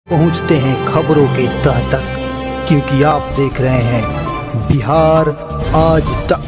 पहुंचते हैं खबरों के तह तक, क्योंकि आप देख रहे हैं बिहार आज तक।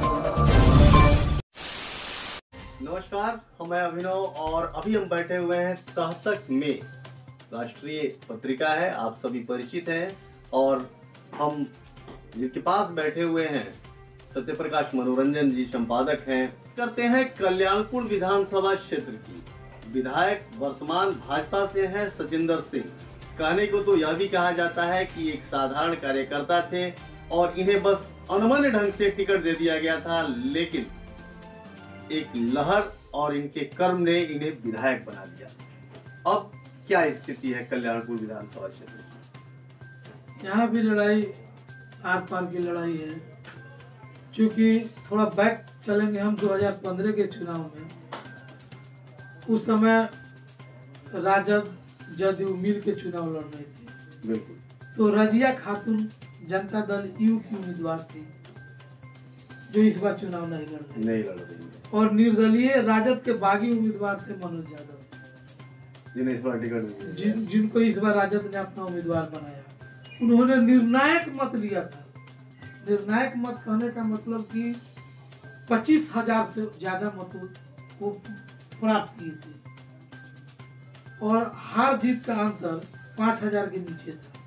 नमस्कार, मैं अभिनव और अभी हम बैठे हुए हैं तह तक में। राष्ट्रीय पत्रिका है, आप सभी परिचित हैं। और हम जिनके पास बैठे हुए हैं सत्यप्रकाश मनोरंजन जी संपादक हैं। करते हैं कल्याणपुर विधानसभा क्षेत्र की। विधायक वर्तमान भाजपा से हैं सचिंदर सिंह। कहने को तो यह भी कहा जाता है कि एक साधारण कार्यकर्ता थे और इन्हें बस अनमने ढंग से टिकट दे दिया गया था, लेकिन एक लहर और इनके कर्म ने इन्हें विधायक बना दिया। अब क्या स्थिति है कल्याणपुर विधानसभा क्षेत्र की? यहाँ भी लड़ाई आर पार की लड़ाई है। क्योंकि थोड़ा बैक चलेंगे हम 2015 के चुनाव में, उस समय राजद जदयू मिल के चुनाव लड़ रहे थे। बिल्कुल। तो रजिया खातून जनता दल यू की उम्मीदवार थी, जो इस बार चुनाव नहीं लड़ रही। और निर्दलीय राजद के बागी उम्मीदवार थे मनोज यादव, जिन्हें इस बार टिकट जिनको इस बार राजद ने अपना उम्मीदवार बनाया। उन्होंने निर्णायक मत लिया था। निर्णायक मत कहने का मतलब कि 25,000 से ज्यादा मतों को प्राप्त किए थे और हार जीत का अंतर 5,000 के नीचे था।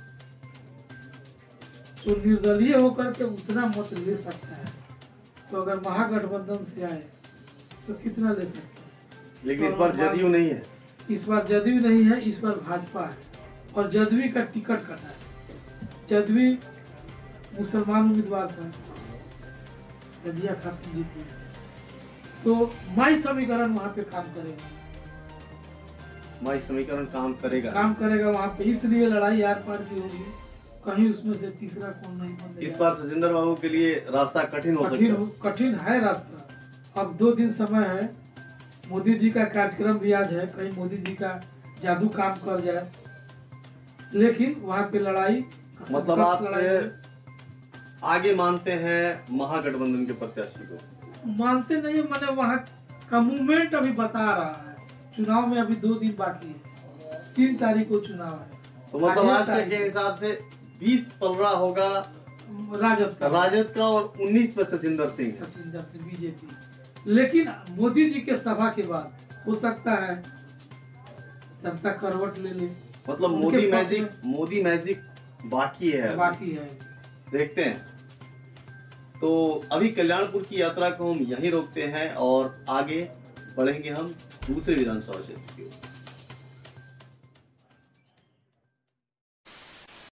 तो निर्दलीय होकर के उतना मत ले सकता है, तो अगर महागठबंधन से आए तो कितना ले सकता है। लेकिन इस बार जदयू नहीं है। इस बार जदयू नहीं है, इस बार भाजपा है और जदयू का टिकट कटा है। जदयू मुसलमान उम्मीदवार था, रजिया खातून जीती है। तो माई समीकरण वहाँ पे काम करेगा। माई समीकरण काम करेगा वहाँ पे, इसलिए लड़ाई आर पार की होगी। कहीं उसमें से तीसरा कौन नहीं बनेगा। इस बार सचिंदर बाबू के लिए रास्ता कठिन हो सकता है। कठिन है रास्ता। अब 2 दिन समय है। मोदी जी का कार्यक्रम भी आज है, कहीं मोदी जी का जादू काम कर जाए। लेकिन वहाँ पे लड़ाई, मतलब आप आगे मानते हैं महागठबंधन के प्रत्याशी को? मानते नहीं, मैंने वहाँ का मूवमेंट अभी बता रहा है। चुनाव में अभी 2 दिन बाकी है, 3 तारीख को चुनाव है। तो मतलब आज तक के हिसाब से 20 पलरा होगा राजद का और 19 पे सचिंदर सिंह बीजेपी। लेकिन मोदी जी के सभा के बाद हो सकता है जनता करवट ले ले। मतलब मोदी मैजिक बाकी है। देखते हैं। तो अभी कल्याणपुर की यात्रा को हम यहीं रोकते हैं और आगे बढ़ेंगे हम दूसरे विधानसभा क्षेत्र की ओर।